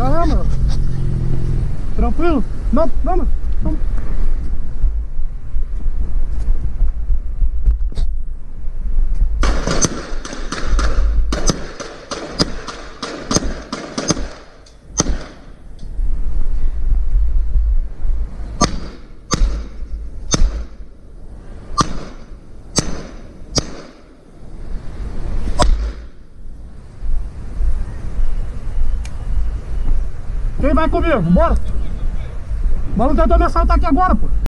Vai lá, mano. Tranquilo? Não, vamos. Vamos. Quem vai comigo? Bora! O maluco tentou me assaltar aqui agora, pô.